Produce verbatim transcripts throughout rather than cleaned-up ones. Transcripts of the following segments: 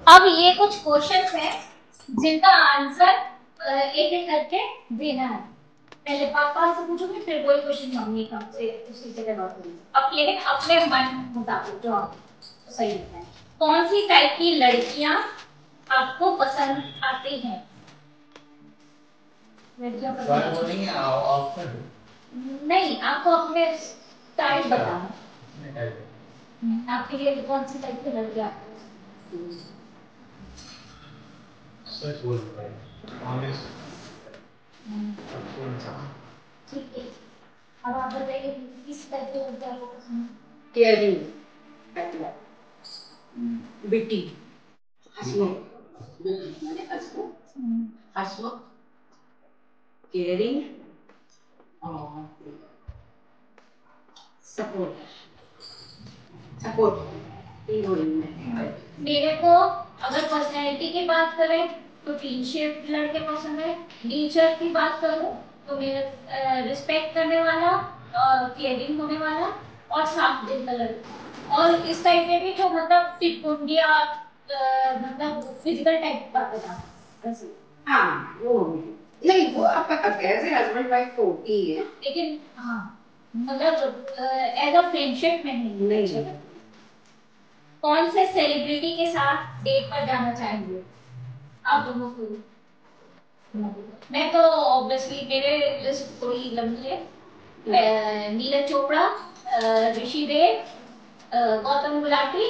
अब ये कुछ क्वेश्चंस हैं जिनका आंसर एक एक करके देना है। पहले पापा से पूछोगे, फिर कोई क्वेश्चन मम्मी का से उसी से जवाब दूंगी। अब लेकिन अपने मन मुताबिक जो आप सही है। कौन सी टाइप की लड़कियां आपको पसंद आती हैं? लड़कियां पसंद नहीं है, नहीं आपको अपने टाइप बताना। आपके लिए कौन सी टाइप की लड़कियां? सच बोल रहा है, ऑनेस्ट। ठीक है, अब आप बताइए किस टाइप के लड़के आपको पसंद? केयरिंग, बिटी, हंसमुख, हंसमुख, हंसमुख, केयरिंग और सपोर्ट, सपोर्ट। मेरे को अगर पर्सनैलिटी की बात करें तो टीन शेप लड़के पसंद है। नेचर की बात करूं तो मेरे रिस्पेक्ट करने वाला, केयरिंग होने वाला और साफ दिल का लड़का। और इस टाइप में भी जो मतलब टिटपुंडिया, मतलब फिजिकल टाइप की बात बता। हाँ वो नहीं, वो आपका कैसे हस्बैंड वाइफ होती है, लेकिन हाँ मतलब एज अ फ्रेंडशिप में नहीं। नहीं। कौन से सेलिब्रिटी के साथ डेट पर जाना चाहेंगे आप दोनों को? मैं तो ऑब्वियसली मेरे लिस्ट थोड़ी लंबी है। नीरज चोपड़ा, ऋषि देव, गौतम गुलाटी,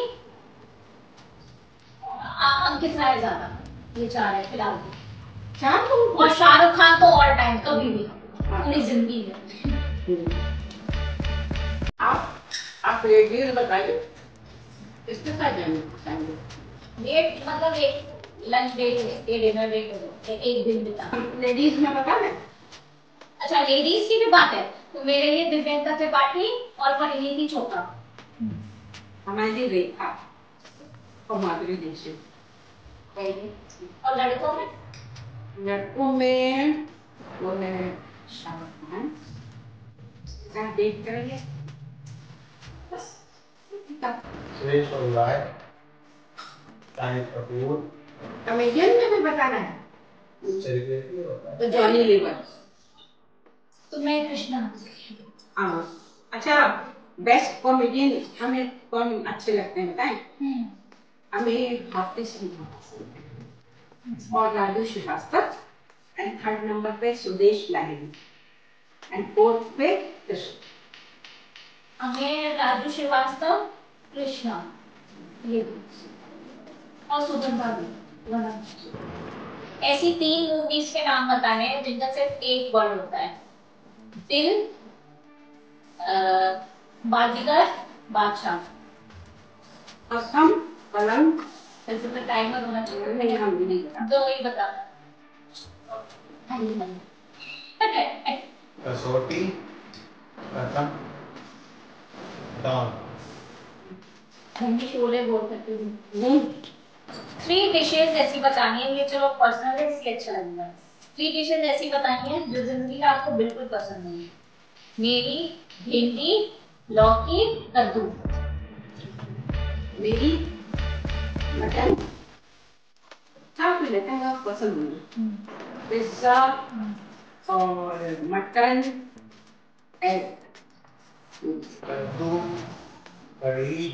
अंकित राय ज्यादा। ये चार है फिलहाल। चार तो और शाहरुख खान तो ऑल टाइम कभी भी पूरी जिंदगी में। आप आप ये डील बताइए इसके साथ जाएंगे। डेट मतलब एक लंच डेट, एक डिनर डेट, एक दिन बिता। लेडीज में बता दें। अच्छा लेडीज की भी बात है तो मेरे लिए दिव्यांका त्रिपाठी और परिणीति चोपड़ा। हमारी रेखा और माधुरी दीक्षित। और लड़कों में? लड़कों में वो है शाहरुख खान, साथ डेट करेंगे। सुरेश ओबेरॉय, शाहिद कपूर। कॉमेडियन में भी बताना है तो जॉनी लीवर। तो मैं कृष्णा। हाँ अच्छा, बेस्ट कॉमेडियन हमें कौन अच्छे लगते हैं बताएं? हमें हाफिज सिंह और Raju Srivastava. And third number पे सुदेश लाहिड़ी एंड फोर्थ पे कृष्ण। हमें राजू श्रीवास्तव, कृष्णा, ये और सुगंधा भी। ऐसी तीन मूवीज के नाम बताने हैं जिनका सिर्फ एक वर्ड होता है। दिल, बाजीगर, बादशाह। असम, कलंक। ऐसे तो टाइमर होना चाहिए। नहीं हम नहीं दो ही बता। कसौटी, प्रथम, डॉन। हिंदी शोले बोल सकते हो। थ्री डिशेज ऐसी बतानी है, ये चलो पर्सनल है इसलिए अच्छा लगेगा। थ्री डिशेज ऐसी बतानी है जो जिंदगी में आपको बिल्कुल पसंद नहीं है। मेरी भिंडी, लौकी, कद्दू। मेरी मटन, हाँ फिर लेते हैं पसंद नहीं। पिज्जा और मटन, एग, कद्दू, कढ़ी।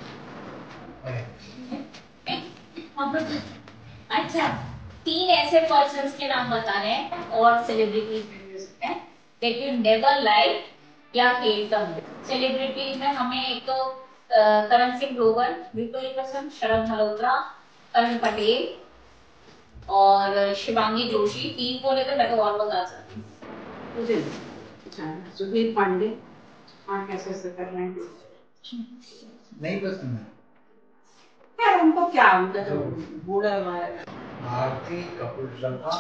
अच्छा तीन ऐसे पर्सन्स के नाम बता रहे हैं और सेलिब्रिटीज हैं दैट यू नेवर लाइक या हेट देम। सेलिब्रिटीज में हमें एक तो करण सिंह ग्रोवर, विक्टोरिया प्रसन्न, शरद मल्होत्रा, करण पटेल और शिवांगी जोशी। तीन बोले तो मैं तो और बता सकती हूँ। मुझे सुधीर पांडे। हाँ कैसे ऐसे कर रहे हैं नहीं पसंद है यार उनको। क्या मतलब बूढ़ा भारती कपूर लंका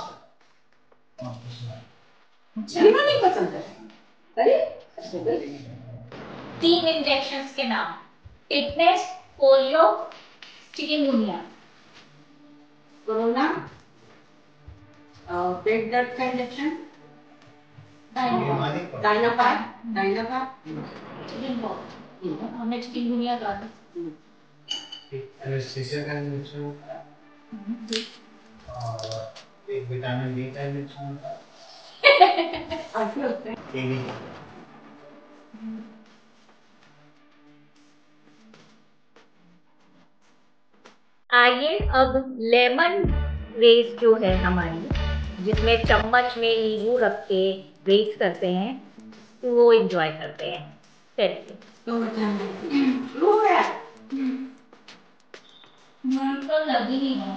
नहीं पसंद है। अरे तीन इंजेक्शंस के नाम। Tetanus, polio, chikungunya. कोरोना, पेट दर्द का injection, Dynapar, Dynapar, chicken pox. हमने चिकनगुनिया का एनेस्थीसिया का इंजेक्शन। और एक विटामिन डी टैबलेट आइए अब लेमन रेस जो है हमारी, जिसमें चम्मच में नींबू रख के रेस करते हैं, तो वो एंजॉय करते हैं। चलिए तो लगी ही है।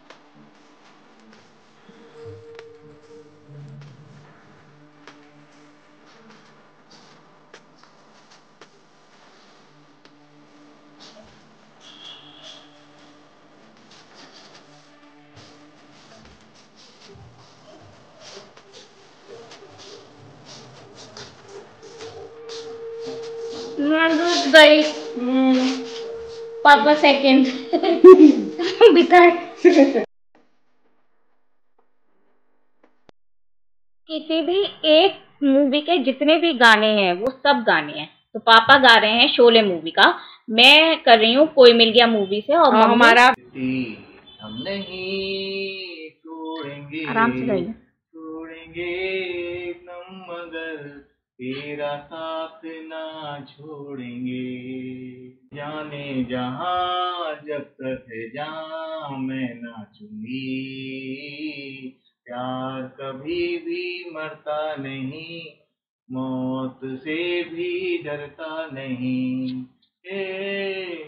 गई पापा सेकंड बिता। किसी भी एक मूवी के जितने भी गाने हैं वो सब गाने हैं। तो पापा गा रहे हैं शोले मूवी का, मैं कर रही हूँ कोई मिल गया मूवी से, और हमारा हम नहीं छोड़ेंगे, आराम से गाइए। छोड़ेंगे हम मगर तेरा साथ ना छोड़ेंगे, जाने जहां जब तक है जहां मैं नाचूंगी, प्यार कभी भी मरता नहीं, मौत से भी डरता नहीं। ए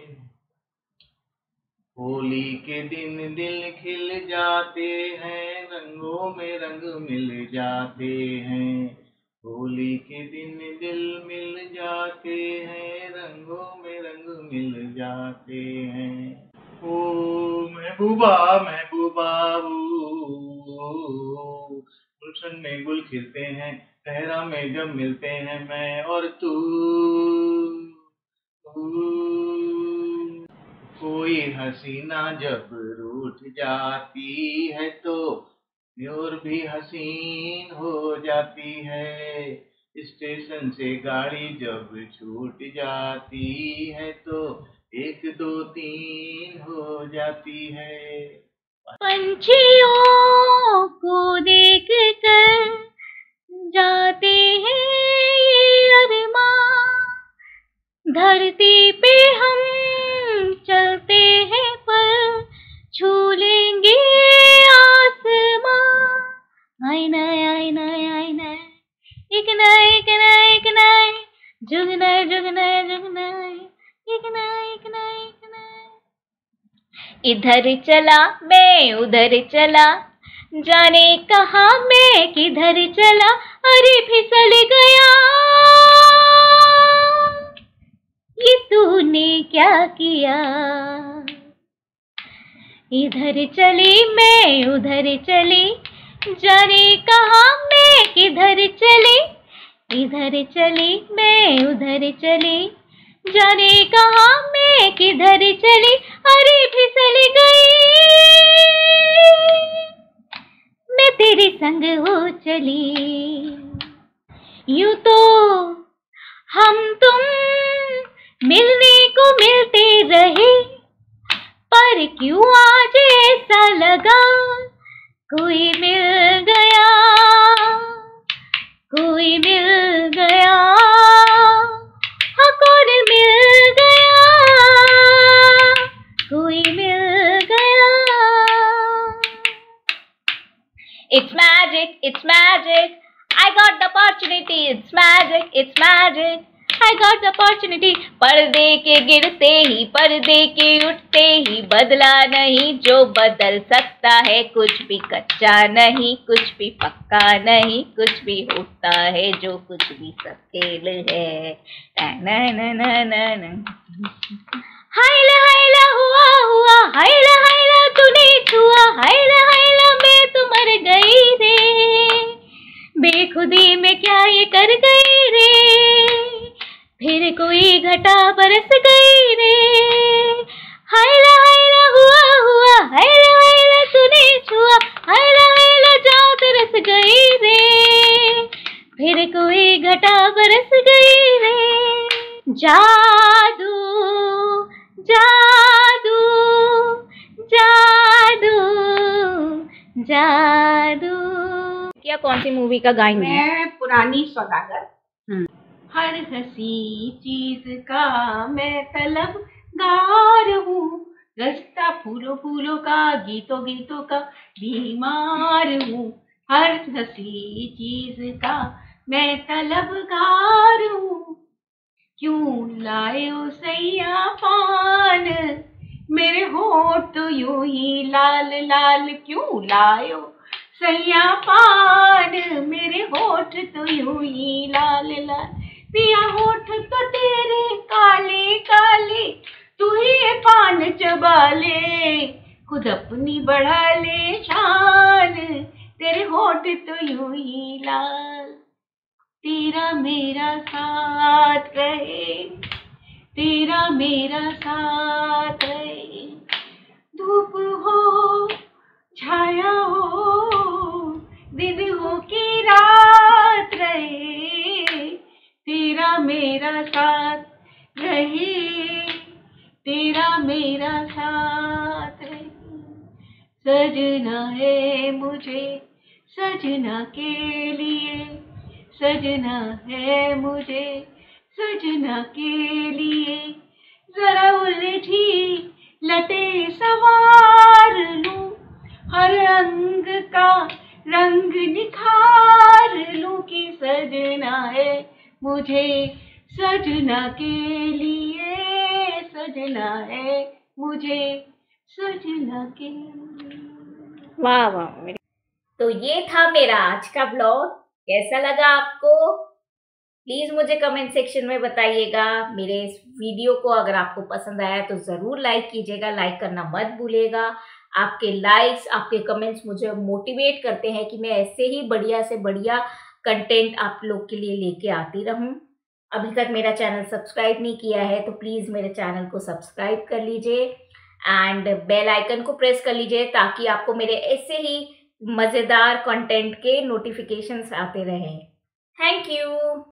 होली के दिन दिल खिल जाते हैं, रंगों में रंग मिल जाते हैं, होली के दिन दिल मिल जाते हैं, रंगों में रंग मिल जाते हैं। ओ महबूबा महबूबा गुलशन में गुल खिलते हैं, सहरा में जब मिलते हैं मैं और तू, कोई हसीना जब रूठ जाती है तो और भी हसीन हो जाती है, स्टेशन से गाड़ी जब छूट जाती है तो एक दो तीन हो जाती है। पंछियों को देख कर जाते हैं ये अरमां, धरती पे हम चलते हैं पर छू लेंगे आसमां। आए नए आए नए आए नए एक नए एक नए एक नए जुग नए जुग नए जुग नए एक नए एक नए एक नए। इधर चला मैं उधर चला, जाने कहाँ मैं किधर चला, अरे फिसल गया ये तूने क्या किया। इधर चली मैं उधर चली, जाने कहाँ मैं किधर चली, इधर चली मैं उधर चली, जाने कहाँ मैं किधर चली, अरे फिसल गई मैं तेरे संग हो चली। यूं तो हम तुम मिलने को मिलते रहे, पर क्यों आज ऐसा लगा कोई मिल गया, कोई मिल गया, हाँ कौन मिल गया, कोई मिल गया। It's magic, it's magic, I got the opportunity, it's magic, it's magic, I got the opportunity। पर्दे के गिरते ही पर्दे के उठते ही बदला नहीं जो बदल सकता है, कुछ भी कच्चा नहीं कुछ भी पक्का नहीं, कुछ भी होता है जो कुछ भी सकेल है। ना ना ना ना ना हायला हायला हुआ हुआ, हायला हायला तूने छुआ, हायला हायला मैं तो मर गई रे, बेखुदी में क्या ये कर गई रे, फिर कोई घटा बरस गई रे, हायला हायला हुआ हुआ, हायला हायला तूने छुआ, हायला हायला जाओ तरस गई रे, फिर कोई घटा बरस गई रे। जादू जादू जादू जादू। क्या कौन सी मूवी का गाएंगे? मैं पुरानी सौदागर। हर हंसी चीज का मैं तलबगार हूँ, रास्ता फूलों फूलों का, गीतों गीतों का बीमार हूँ। हर हंसी चीज का मैं तलबगार हूँ। क्यों लाए ओ सैया पान, मेरे होठ तो यूं ही लाल लाल। क्यों लाए ओ सैया पान, मेरे होठ तो यूं ही लाल लाल। पिया होठ तो तेरे काले काले, तू ही पान चबा ले, खुद अपनी बढ़ा ले शान। तेरे होठ तो यूं ही लाल। तेरा मेरा साथ रहे, तेरा मेरा साथ रहे, धूप हो छाया हो, दिन हो कि रात रहे। तेरा मेरा साथ रहे, तेरा मेरा साथ रहे। सजना है मुझे सजना के लिए, सजना है मुझे सजना के लिए। जरा उलझी लटे सवार लूं, हर अंग का रंग निखार लूं। कि सजना है मुझे सजना के लिए, सजना है मुझे सजना के लिए। वाह वाह। तो ये था मेरा आज का ब्लॉग। कैसा लगा आपको? प्लीज मुझे कमेंट सेक्शन में बताइएगा। मेरे इस वीडियो को अगर आपको पसंद आया तो जरूर लाइक कीजिएगा, लाइक करना मत भूलिएगा। आपके लाइक्स, आपके कमेंट्स मुझे मोटिवेट करते हैं कि मैं ऐसे ही बढ़िया से बढ़िया कंटेंट आप लोग के लिए लेके आती रहूं। अभी तक मेरा चैनल सब्सक्राइब नहीं किया है तो प्लीज मेरे चैनल को सब्सक्राइब कर लीजिए एंड बेल आइकन को प्रेस कर लीजिए, ताकि आपको मेरे ऐसे ही मजेदार कंटेंट के नोटिफिकेशंस आते रहें। Thank you.